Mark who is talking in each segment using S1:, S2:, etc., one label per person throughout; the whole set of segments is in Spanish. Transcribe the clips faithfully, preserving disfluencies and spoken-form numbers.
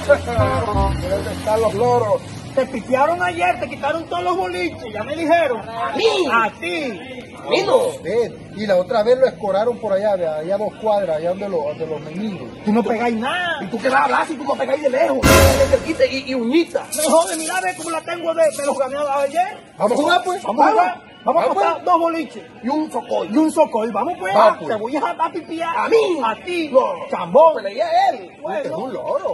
S1: ¿Dónde están los loros?
S2: Te pitearon ayer, te quitaron todos los boliches, ya me dijeron.
S1: ¿A mí?
S2: A ti.
S1: A mí no. Ven, y la otra vez lo escoraron por allá, de allá a dos cuadras, allá donde los, donde los meninos.
S2: Tú no pegáis nada.
S1: ¿Y tú qué vas a hablar si tú no pegáis de lejos? De cerquita y, y uñita.
S2: Me jode, mira, ve cómo la tengo de, de los ganados ayer.
S1: Vamos a jugar, pues.
S2: Vamos a jugar. Vamos a comprar dos boliches.
S1: Y un socol.
S2: Y un socol. Vamos pues.
S1: Va, pues.
S2: Te voy a dar pipiar.
S1: ¿A mí?
S2: A ti.
S1: No.
S2: Chambón.
S1: Peleé a él.
S2: Bueno.
S1: Este es un loro.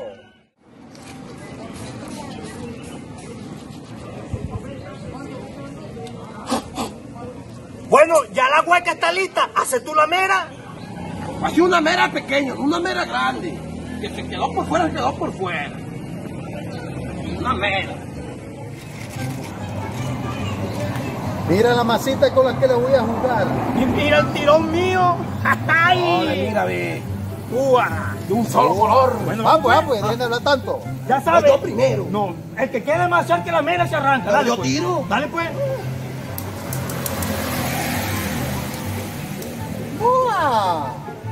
S2: Bueno, ya la hueca está lista. Hace tú la mera.
S1: Así una mera pequeña, no una mera grande. Que se quedó por fuera, se quedó por fuera. Una mera. Mira la masita con la que le voy a jugar.
S2: Y mira el tirón mío. ¡Ay!
S1: Ole, mira, ve.
S2: ¡Ua!
S1: De un solo color.
S2: Bueno,
S1: vamos,
S2: pues.
S1: vamos, dejen de hablar tanto.
S2: Ya sabes.
S1: Yo primero.
S2: No, el que quede más cerca de la mera se arranca.
S1: Pero
S2: Dale,
S1: yo
S2: pues.
S1: tiro.
S2: Dale pues.
S1: ¡Uah!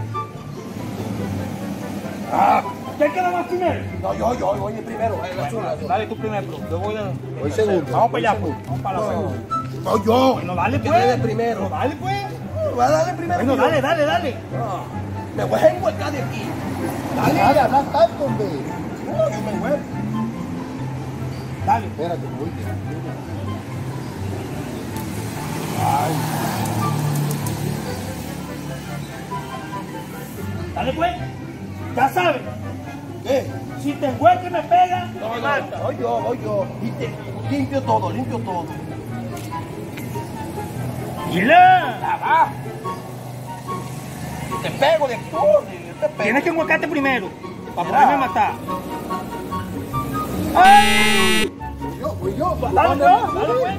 S2: Ah, ¿quién queda más primero?
S1: No, yo, yo, voy primero. eh, la chula, yo.
S2: Dale tú primero, bro. Yo voy a...
S1: Voy segundo.
S2: Vamos para allá,
S1: voy
S2: pues. Vamos para la
S1: No,
S2: segunda.
S1: no, yo.
S2: Bueno, dale
S1: Que
S2: pues.
S1: dé de primero.
S2: No, dale pues.
S1: Voy a darle primero.
S2: Bueno,
S1: yo.
S2: dale, dale, dale.
S1: Ah, me voy a enhuecar de aquí.
S2: Dale.
S1: Dale, habla tanto, hombre. No, yo me enhueco.
S2: Dale.
S1: Espérate, voy.
S2: Dale pues. Ya sabes.
S1: ¿Qué?
S2: Si te encuentras y me pega,
S1: No,
S2: me
S1: no,
S2: mata.
S1: voy yo, voy yo. Y te- limpio todo, limpio todo.
S2: Mira.
S1: Ya va. Te pego de todo, te pego.
S2: Tienes que enhuecarte primero. Para
S1: Mira.
S2: poderme matar. ¡Ay!
S1: Voy yo, voy yo.
S2: Dale pues. Dale pues.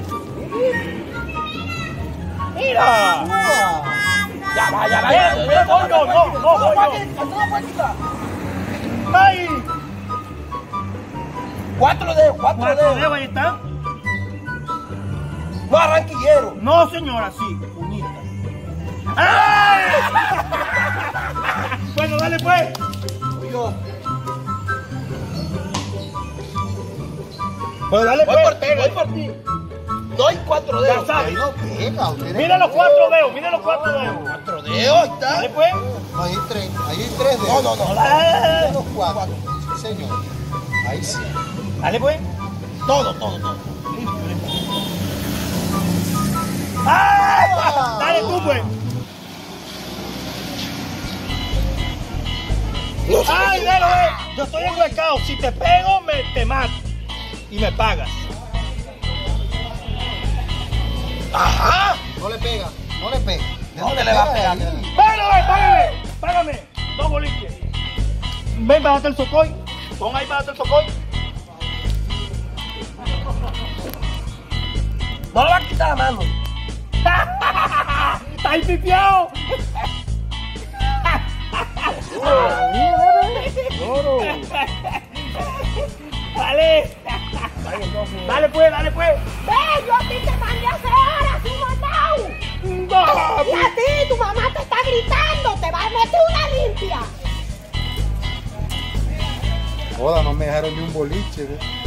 S2: Mira.
S1: Ah. Ya va, ya va.
S2: Eh,
S1: ya va.
S2: eh, voy yo, no, no,
S1: No,
S2: voy
S1: voy
S2: yo.
S1: yo. No, voy a quitar.
S2: ¡Ay!
S1: Cuatro dedos, cuatro
S2: ¿Cuatro
S1: dedos.
S2: dedos ahí están?
S1: No arranquillero.
S2: No, señora, sí, puñita. ¡Ay! Bueno, dale pues.
S1: Voy yo.
S2: Pues dale
S1: Voy por ti, voy por ti. No hay cuatro
S2: Ya
S1: dedos.
S2: sabes.
S1: Ahí no pega, usted
S2: Mira los cuatro dedos, mira los cuatro dedos.
S1: Cuatro dedos, ahí está.
S2: Dale pues.
S1: No, ahí hay tres, ahí hay tres dedos. No, no, no.
S2: Dale,
S1: Los cuatro. Sí, señor. Ahí sí.
S2: dale pues.
S1: Todo, todo, todo.
S2: ¡Ay! Dale tú pues. ¡Ay, dale, eh! Yo estoy enhuecado. Si te pego, me, te mato. Y me pagas.
S1: Ajá.
S3: No le pega, no le pega.
S1: ¿Dónde le va a pegar?
S2: ¡Págame, págame! ¡Págame! Dos boliches. Ven, bájate el socoy. Pon ahí, bájate el socoy.
S1: No le va a quitar la mano.
S2: ¡Está ahí pipiado! Dale. Dale pues, dale pues.
S4: ¡Ve! Yo a ti te mandé hace horas un mandado.
S2: No,
S4: Y a ti, tu mamá te está gritando. Te vas a meter una limpia.
S3: Joda, no me dejaron ni un boliche, ¿ves?